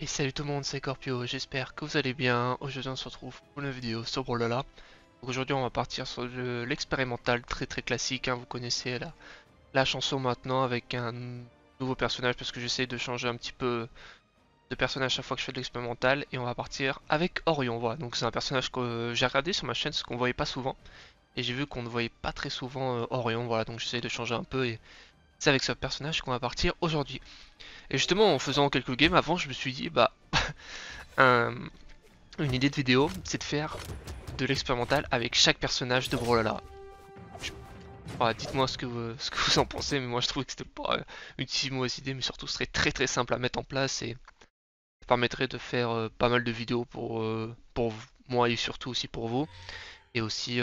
Et salut tout le monde, c'est Corpio, j'espère que vous allez bien. Aujourd'hui on se retrouve pour une vidéo sur Brawlhalla. Donc aujourd'hui on va partir sur l'expérimental très classique, hein. Vous connaissez la chanson maintenant avec un nouveau personnage parce que j'essaie de changer un petit peu de personnage chaque fois que je fais de l'expérimental. Et on va partir avec Orion, voilà. Donc c'est un personnage que j'ai regardé sur ma chaîne, ce qu'on voyait pas souvent. Et j'ai vu qu'on ne voyait pas très souvent Orion, voilà. Donc j'essaie de changer un peu et c'est avec ce personnage qu'on va partir aujourd'hui. Et justement en faisant quelques games avant je me suis dit bah... un, une idée de vidéo, c'est de faire de l'expérimental avec chaque personnage de Brawlhalla. Voilà, dites-moi ce que vous en pensez, mais moi je trouvais que c'était pas une si mauvaise idée, mais surtout ce serait très simple à mettre en place et ça permettrait de faire pas mal de vidéos pour moi et surtout aussi pour vous. Et aussi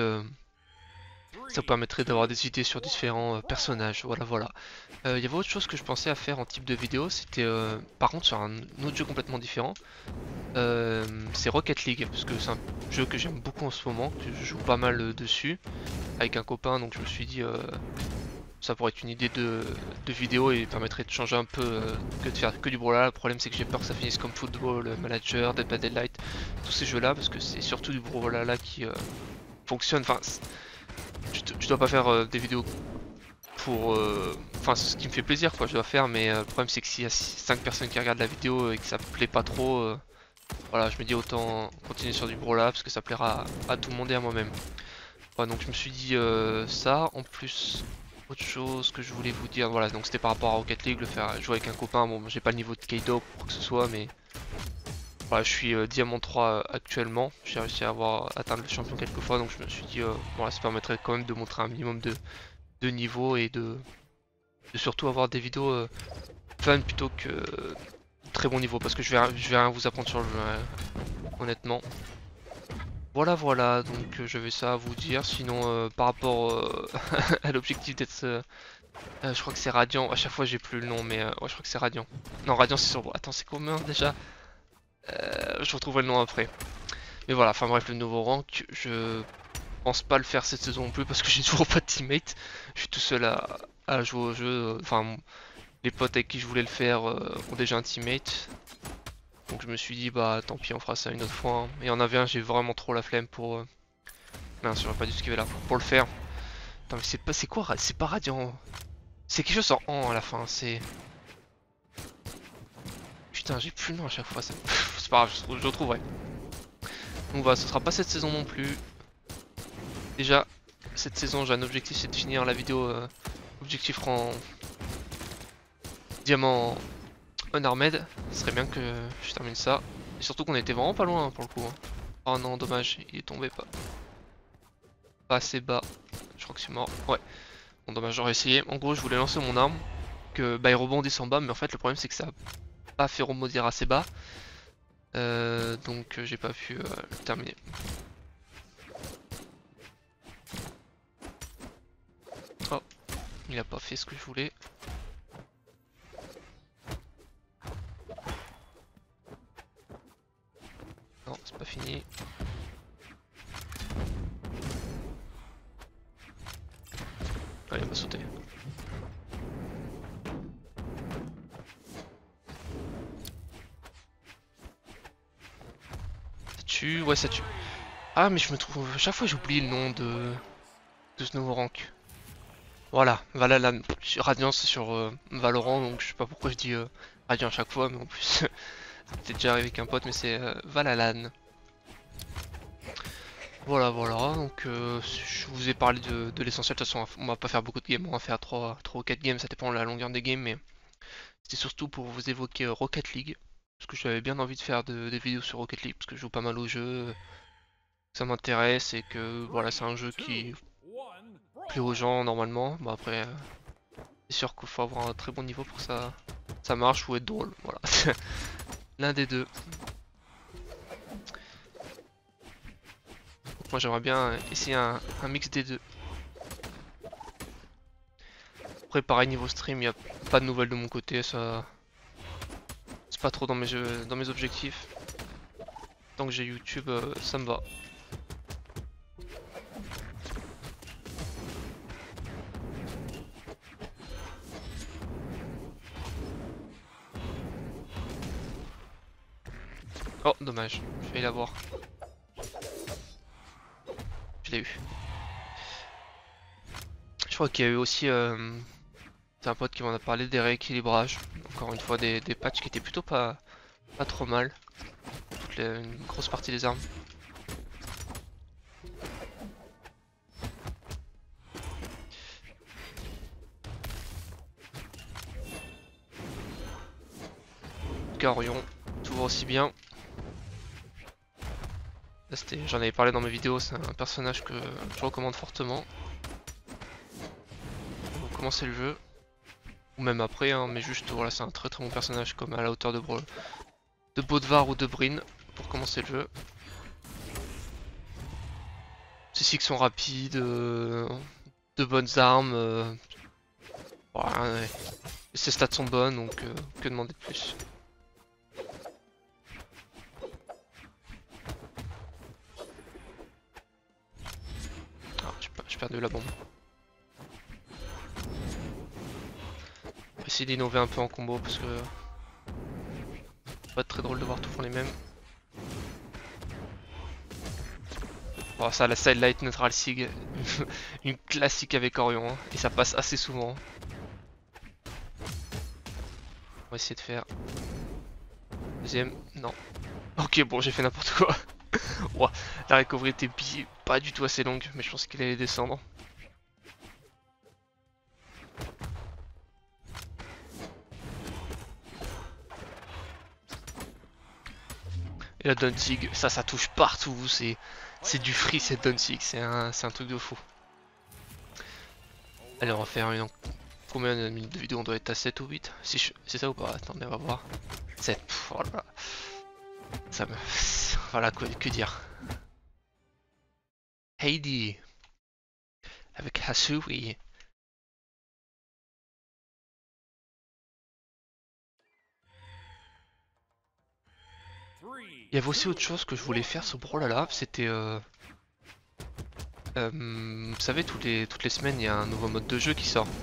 ça vous permettrait d'avoir des idées sur différents personnages, voilà. Il y avait autre chose que je pensais à faire en type de vidéo, c'était par contre sur un autre jeu complètement différent. C'est Rocket League, parce que c'est un jeu que j'aime beaucoup en ce moment, que je joue pas mal dessus, avec un copain, donc je me suis dit ça pourrait être une idée de vidéo et permettrait de changer un peu que de faire que du Brawlhalla. Le problème c'est que j'ai peur que ça finisse comme Football Manager, Dead by Daylight, tous ces jeux là, parce que c'est surtout du Brawlhalla qui fonctionne. Enfin, tu dois pas faire des vidéos pour... Enfin, c'est ce qui me fait plaisir quoi, je dois faire, mais le problème c'est que s'il y a 5 personnes qui regardent la vidéo et que ça plaît pas trop... voilà, je me dis autant continuer sur du Brawlhalla parce que ça plaira à tout le monde et à moi-même. Voilà, donc je me suis dit ça. En plus, autre chose que je voulais vous dire, voilà, donc c'était par rapport à Rocket League, le faire jouer avec un copain. Bon, j'ai pas le niveau de Kaido pour quoi que ce soit, mais voilà, je suis Diamant 3 actuellement. J'ai réussi à avoir atteindre le champion quelques fois, donc je me suis dit, voilà, ça permettrait quand même de montrer un minimum de niveau et de surtout avoir des vidéos fun plutôt que très bon niveau, parce que je vais rien vous apprendre sur le jeu, honnêtement. Voilà, donc j'avais ça à vous dire. Sinon, par rapport à l'objectif d'être... je crois que c'est Radiant. À chaque fois, j'ai plus le nom, mais ouais, je crois que c'est Radiant. Non, Radiant, c'est sur... Attends, c'est combien déjà? Je retrouverai le nom après. Mais voilà, enfin bref, le nouveau rank, je pense pas le faire cette saison non plus parce que j'ai toujours pas de teammate. Je suis tout seul à jouer au jeu. Enfin, les potes avec qui je voulais le faire ont déjà un teammate. Donc je me suis dit, bah tant pis, on fera ça une autre fois, hein. Et il y en avait un, j'ai vraiment trop la flemme pour... Mince, j'aurais pas dû esquiver là pour le faire. Attends, mais c'est quoi? C'est pas Radiant. C'est quelque chose en an à la fin, c'est... Putain, j'ai plus le nom à chaque fois, ça... c'est pas grave, je le retrouverai. Donc voilà, ce sera pas cette saison non plus. Déjà, cette saison, j'ai un objectif, c'est de finir la vidéo objectif rang diamant unarmed. Ce serait bien que je termine ça. Et surtout qu'on était vraiment pas loin hein, pour le coup, hein. Oh non, dommage, il est tombé pas assez bas. Je crois que c'est mort. Ouais. Bon, dommage, j'aurais essayé. En gros, je voulais lancer mon arme, que bah, il rebondisse en bas, mais en fait, le problème c'est que ça a pas fait rebondir assez bas. Donc, j'ai pas pu le terminer. Oh, il a pas fait ce que je voulais. Non, c'est pas fini. Ah, il va sauter. Ça tue, ouais, ça tue. Ah, mais je me trouve. À chaque fois, j'oublie le nom de ce nouveau rank. Voilà, Valhalla, Radiant c'est sur Valorant, donc je sais pas pourquoi je dis Radiant à chaque fois, mais en plus, c'était déjà arrivé avec un pote, mais c'est Valhalla. Voilà, donc je vous ai parlé de l'essentiel. De toute façon, on va pas faire beaucoup de games, on va faire 3 ou 4 games, ça dépend de la longueur des games, mais c'était surtout pour vous évoquer Rocket League, parce que j'avais bien envie de faire des vidéos sur Rocket League, parce que je joue pas mal au jeu, ça m'intéresse, et que voilà, c'est un jeu qui plaît aux gens normalement. Bon après, c'est sûr qu'il faut avoir un très bon niveau pour que ça marche ou être drôle, voilà. L'un des deux. Moi j'aimerais bien essayer un mix des deux. Après pareil niveau stream, il n'y a pas de nouvelles de mon côté, ça c'est pas trop dans dans mes objectifs. Tant que j'ai YouTube, ça me va. Oh, dommage, je vais l'avoir. Je l'ai eu. Je crois qu'il y a eu aussi, c'est un pote qui m'en a parlé, des rééquilibrages. Encore une fois, des patchs qui étaient plutôt pas trop mal. Une grosse partie des armes. Orion, toujours aussi bien. J'en avais parlé dans mes vidéos, c'est un personnage que je recommande fortement. Pour commencer le jeu. Ou même après, hein, mais juste voilà, c'est un très bon personnage comme à la hauteur de Bodvar ou de Brynn pour commencer le jeu. Ces cycles sont rapides, de bonnes armes. Voilà, ouais. Ses stats sont bonnes, donc que demander de plus. Ah, j'ai perdu la bombe. On va essayer d'innover un peu en combo parce que ça va être très drôle de voir tout font les mêmes. Bon, ça, la Side Light Neutral Sig, une classique avec Orion, hein, et ça passe assez souvent. On va essayer de faire. Deuxième, non. Ok, bon, j'ai fait n'importe quoi. Wow, la recovery était pas du tout assez longue, mais je pense qu'il allait descendre. Et la Danzig, ça touche partout, c'est du free cette Danzig, c'est un truc de fou. Allez, on va faire une... Combien de minutes de vidéo? On doit être à 7 ou 8? Si c'est ça ou pas? Attendez, on va voir. 7, voilà. Ça me... Voilà, que dire. Heidi avec Hasui. Il y avait aussi autre chose que je voulais faire sur Brawlhalla, c'était... vous savez, toutes les semaines, il y a un nouveau mode de jeu qui sort.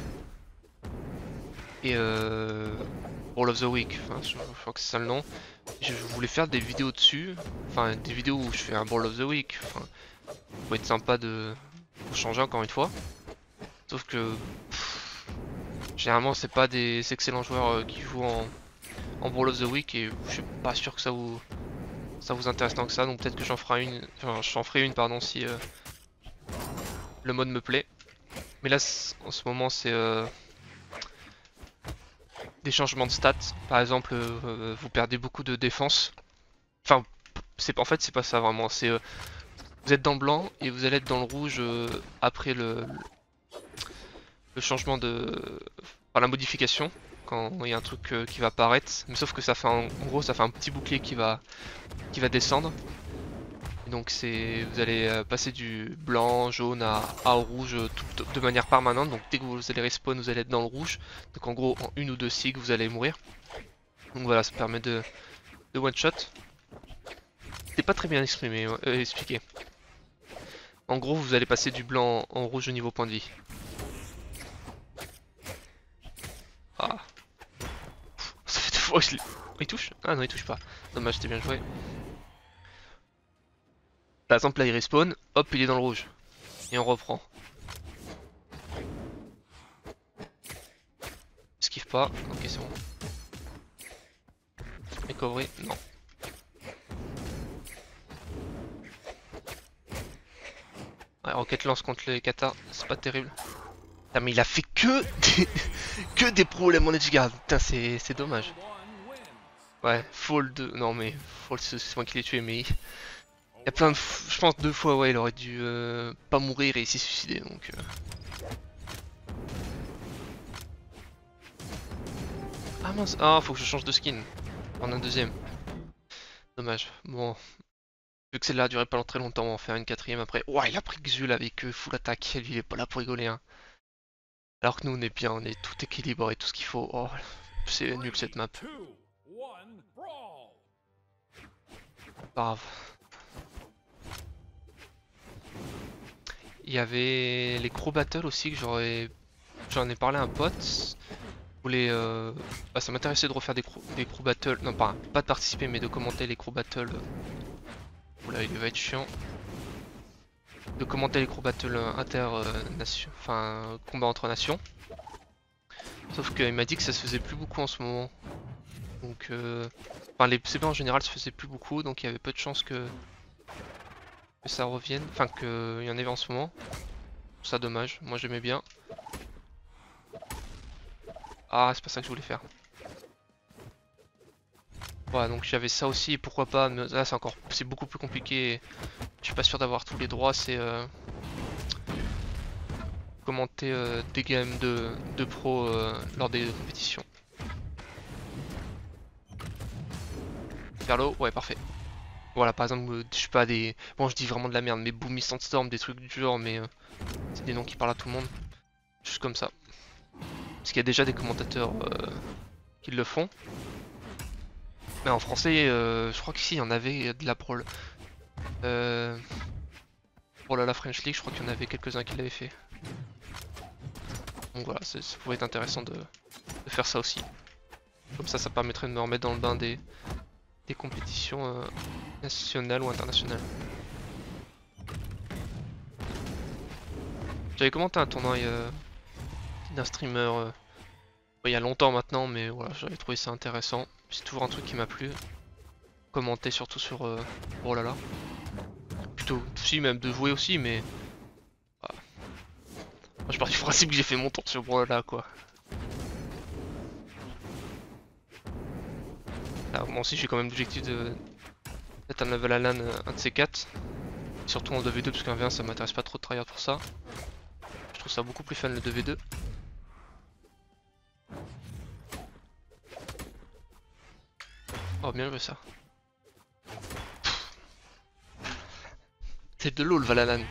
Et Brawl of the Week, enfin, je crois que c'est ça le nom. Je voulais faire des vidéos dessus, enfin des vidéos où je fais un Brawl of the Week. Enfin, ça pourrait être sympa de changer encore une fois. Sauf que généralement c'est pas des excellents joueurs qui jouent en Brawl of the Week et je suis pas sûr que ça vous intéresse tant que ça. Donc peut-être que j'en ferai une, pardon si le mode me plaît. Mais là en ce moment c'est des changements de stats. Par exemple, vous perdez beaucoup de défense. Enfin, en fait, c'est pas ça vraiment. C'est vous êtes dans le blanc et vous allez être dans le rouge après le changement de, enfin, la modification. Quand il y a un truc qui va apparaître. Mais sauf que ça fait en gros, ça fait un petit bouclier qui va descendre. Et donc vous allez passer du blanc, jaune à rouge de manière permanente. Donc dès que vous allez respawn, vous allez être dans le rouge. Donc en gros, en une ou deux sig, vous allez mourir. Donc voilà, ça permet de one shot. C'est pas très bien expliqué. En gros, vous allez passer du blanc en rouge au niveau point de vie. Ah. Ça fait 2 fois que je l'ai... Oh, il touche? Ah non, il touche pas. Dommage, c'était bien joué. Par exemple, là, il respawn. Hop, il est dans le rouge. Et on reprend. Esquive pas. Ok, c'est bon. Recovery, non. Ouais, rocket lance contre les katas, c'est pas terrible. Putain, mais il a fait que des problèmes en edgeguard. Putain, c'est dommage. Ouais, fall 2. Non, mais fall, c'est moi qui l'ai tué, mais il y a plein de. Je pense 2 fois, ouais, il aurait dû pas mourir et s'est suicidé donc. Ah mince, ah, faut que je change de skin. En un deuxième. Dommage. Bon. Vu que celle-là a duré pas très longtemps, on va en faire une quatrième après. Ouah, il a pris Xul avec full attaque. Lui, il est pas là pour rigoler, hein. Alors que nous, on est bien, on est tout équilibré, tout ce qu'il faut. Oh, c'est nul cette map. Pas grave. Il y avait les Crow Battle aussi que j'en ai parlé à un pote. voulais, bah, ça m'intéressait de refaire des crew battles, non pas de participer mais de commenter les crew battles. Oula, il va être chiant. De commenter les crew battles nation, enfin combat entre nations. Sauf qu'il m'a dit que ça se faisait plus beaucoup en ce moment. Donc, enfin les CB en général se faisaient plus beaucoup, donc il y avait peu de chances que ça revienne, enfin qu'il y en avait en ce moment. Ça dommage, moi j'aimais bien. Ah, c'est pas ça que je voulais faire. Voilà, donc j'avais ça aussi, pourquoi pas, mais là c'est beaucoup plus compliqué. Je suis pas sûr d'avoir tous les droits, c'est commenter des games de pro lors des compétitions. Vers le haut, ouais, parfait. Voilà, par exemple, je sais pas, des... Bon, je dis vraiment de la merde, mais Boomy Sandstorm, des trucs du genre, mais c'est des noms qui parlent à tout le monde. Juste comme ça. Parce qu'il y a déjà des commentateurs qui le font. Mais en français, je crois qu'ici, il y en avait de la prol. Pour la French League, je crois qu'il y en avait quelques-uns qui l'avaient fait. Donc voilà, ça pourrait être intéressant de faire ça aussi. Comme ça permettrait de me remettre dans le bain des compétitions nationales ou internationales. J'avais commenté un tournoi d'un streamer il y a longtemps maintenant, mais voilà, j'avais trouvé ça intéressant. C'est toujours un truc qui m'a plu. Commenter surtout sur oh là là. Plutôt, si même de jouer aussi, mais voilà. Moi, je pars du principe que j'ai fait mon tour sur Brawlhalla quoi. Là, moi aussi j'ai quand même l'objectif d'être un level Alan un de ces 4. Surtout en 2v2 parce qu'un v1 ça m'intéresse pas trop de tryhard pour ça. Je trouve ça beaucoup plus fun le 2v2. Oh bien joué ça. C'est de l'eau le Valalan.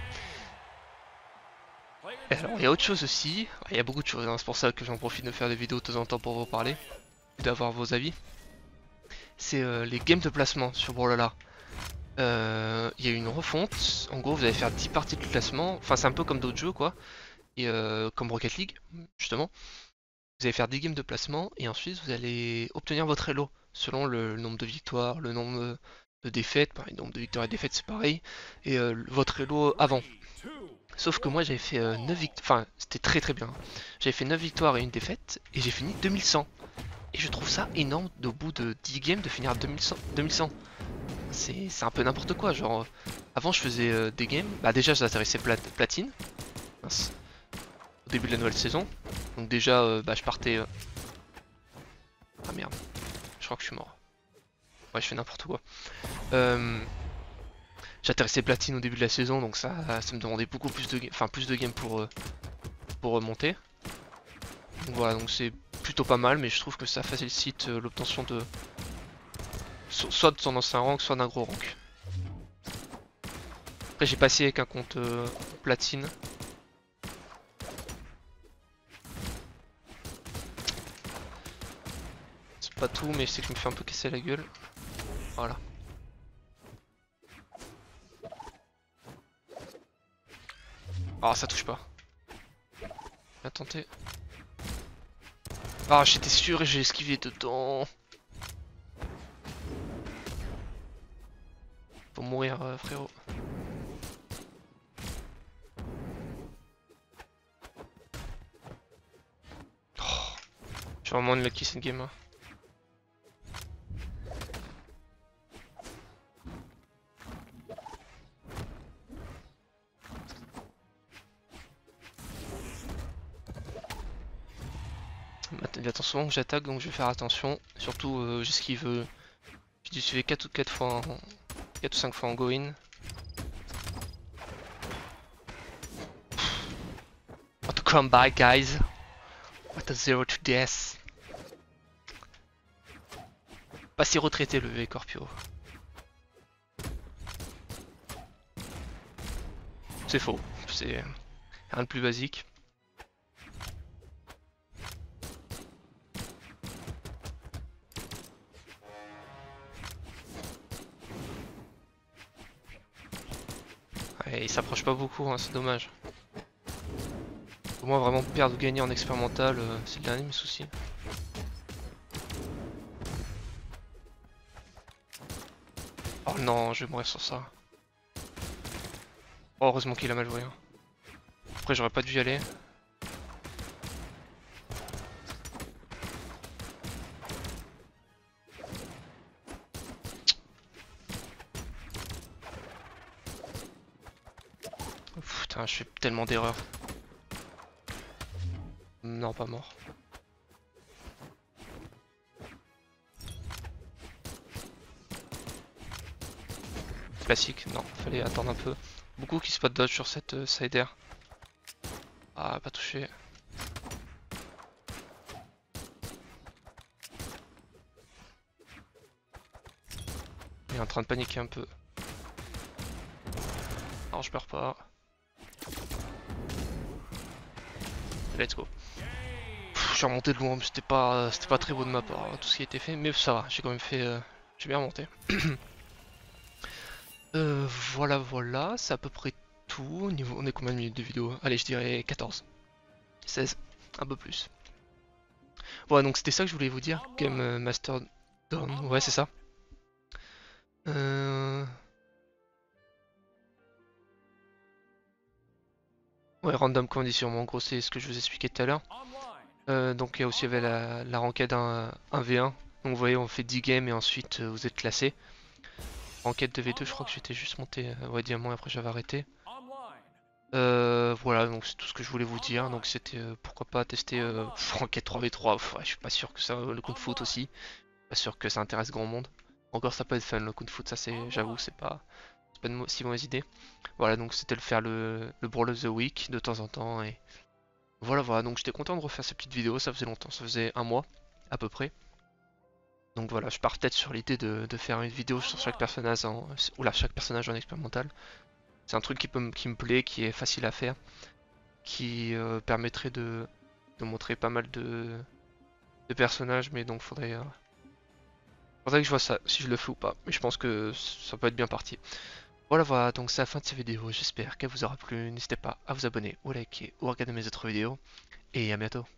Et alors il y a autre chose aussi, il y a beaucoup de choses, hein. C'est pour ça que j'en profite de faire des vidéos de temps en temps pour vous parler, d'avoir vos avis. C'est les games de placement sur Brawlhalla. Il y a eu une refonte, en gros vous allez faire 10 parties de classement, enfin c'est un peu comme d'autres jeux quoi, et comme Rocket League justement. Vous allez faire 10 games de placement et ensuite vous allez obtenir votre elo selon le nombre de victoires, le nombre de défaites, pareil, le nombre de victoires et défaites c'est pareil, et votre elo avant. Sauf que moi j'avais fait 9 victoires, enfin c'était très bien. J'avais fait 9 victoires et une défaite et j'ai fini 2100. Et je trouve ça énorme au bout de 10 games de finir à 2100. C'est un peu n'importe quoi, genre avant je faisais des games, bah déjà j'atterrissais platine, mince, au début de la nouvelle saison. Donc déjà bah je partais... Ah merde, je crois que je suis mort. Ouais je fais n'importe quoi. J'atterrissais platine au début de la saison donc ça me demandait beaucoup plus de plus de games pour remonter. Donc voilà, donc c'est plutôt pas mal, mais je trouve que ça facilite l'obtention de soit de son ancien rank, soit d'un gros rank. Après j'ai passé avec un compte platine. C'est pas tout, mais c'est que je me fais un peu casser la gueule. Voilà. Ah ça touche pas. Bien tenté. Ah j'étais sûr et j'ai esquivé dedans. Faut mourir frérot. Oh, je suis vraiment une lucky cette game. Hein. Il attend souvent que j'attaque donc je vais faire attention. Surtout j'esquive. J'ai dû suivre 4 ou 5 fois en go-in. What a comeback guys. What a 0 to death. Pas si retraité le Scorpio. C'est faux. C'est rien de plus basique. Ouais, il s'approche pas beaucoup, hein, c'est dommage. Pour moi vraiment perdre ou gagner en expérimental, c'est le dernier de mes soucis. Oh non, je vais mourir sur ça. Oh, heureusement qu'il a mal joué. Hein. Après, j'aurais pas dû y aller. Putain, je fais tellement d'erreurs. Non, pas mort. Classique, non, fallait attendre un peu. Beaucoup qui spot dodge sur cette side air. Ah, pas touché. Il est en train de paniquer un peu. Non, je perds pas. Let's go. Je suis remonté de loin, mais c'était pas très beau de ma part, tout ce qui a été fait, mais ça va, j'ai quand même fait, j'ai bien remonté. Voilà, voilà, c'est à peu près tout. On est combien de minutes de vidéo? Allez, je dirais 14, 16, un peu plus. Voilà, donc c'était ça que je voulais vous dire. Game Master Dawn, ouais, c'est ça. Ouais, random condition, en gros, c'est ce que je vous expliquais tout à l'heure. Donc il y a aussi la ranked 1v1. Donc vous voyez, on fait 10 games et ensuite vous êtes classé. Ranked 2v2, je crois que j'étais juste monté ouais, diamant et après j'avais arrêté. Voilà, donc c'est tout ce que je voulais vous dire. Donc c'était pourquoi pas tester ranked 3v3. Ouais, je suis pas sûr que ça, le coup de foot aussi. Pas sûr que ça intéresse grand monde. Encore ça peut être fun le coup de foot, ça c'est, j'avoue, c'est pas une si mauvaise idée. Voilà, donc c'était faire le Brawl of the Week de temps en temps et voilà, voilà. Donc j'étais content de refaire cette petite vidéo, ça faisait longtemps, ça faisait un mois à peu près. Donc voilà, je pars peut-être sur l'idée de faire une vidéo sur chaque personnage chaque personnage en expérimental. C'est un truc qui me plaît, qui est facile à faire, qui permettrait de montrer pas mal de personnages, mais donc faudrait que je vois ça, si je le fais ou pas. Mais je pense que ça peut être bien parti. Voilà, voilà, donc c'est la fin de cette vidéo. J'espère qu'elle vous aura plu. N'hésitez pas à vous abonner ou liker ou à regarder mes autres vidéos. Et à bientôt.